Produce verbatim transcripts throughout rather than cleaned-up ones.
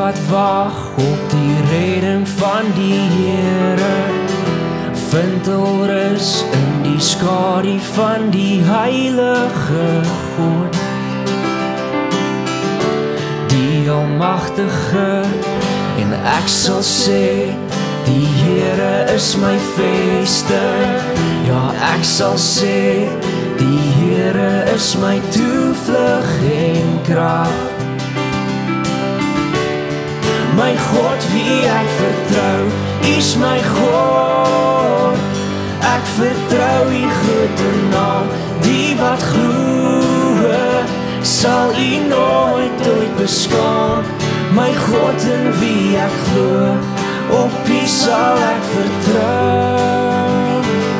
wat wag op die redding van die Here, vind hul rus in die skadu van die heilige God. Die Almagtige, en ek sal sê, die Here is my vesting. Ja, ek sal sê, die Here is my toevlug en krag. My God, wie ek vertrou, is my God. Ek vertrou die grote naam, die wat glo, sal U nooit ooit beskaam. My God, in wie ek glo, op U sal ek vertrou.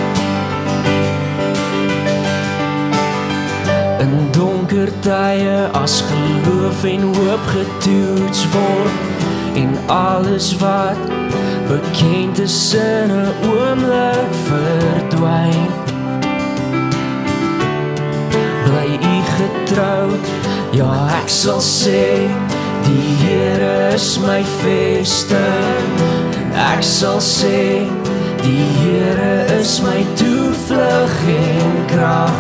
In donker tye as geloof en hoop getoets word, en alles wat bekend is in 'n oomblik verdwyn, bly U getrou, ja ek sal sê, die Here is my vesting. Ek sal sê, die Here is my toevlug en krag.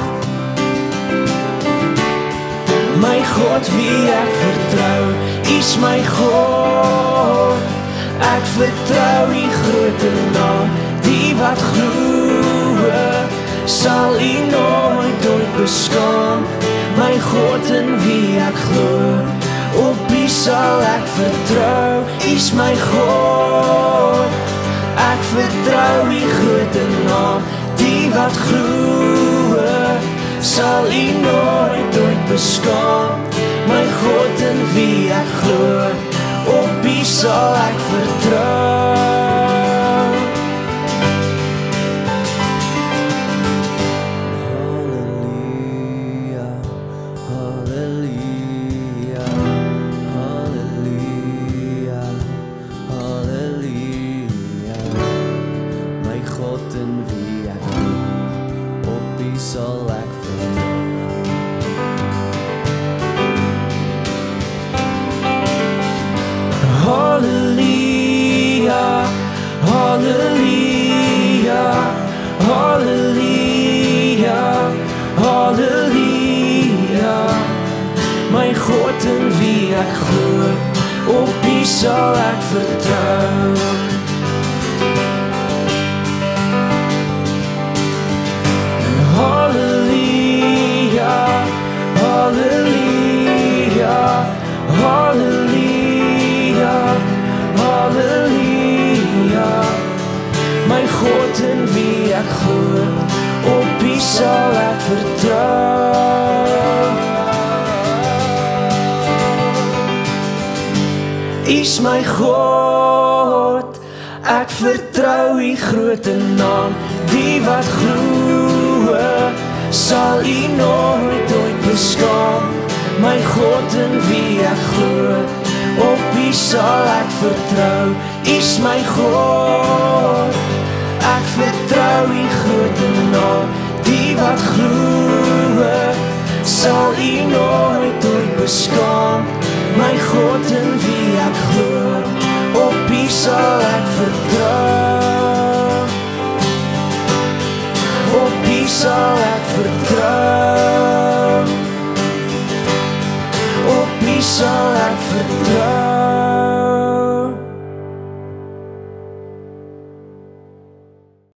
My God, wie ek vertrou, is my God. Ek vertrou die grote naam, die wat glo, sal U nooit ooit beskaam. My God, in wie ek glo, op U sal ek vertrou, is my God. Ek vertrou die grote naam, die wat glo, sal U nooit ooit beskaam. My God, in wie ek glo, op U sal ek vertrou. God, in wie ek glo, op U sal ek vertrou. En halleluja, halleluja, halleluja, halleluja. My God, in wie ek glo, op U sal ek vertrou. Is my God, ek vertrou U grote naam, die wat glo, sal U nooit ooit beskaam. My God, in wie ek glo, op U sal ek vertrou, is my God. Ek vertrou U grote naam, die wat glo, sal U nooit ooit beskaam. My God, in wie ek glo, op U sal ek vertrou. Op U sal ek vertrou. Op U sal ek vertrou.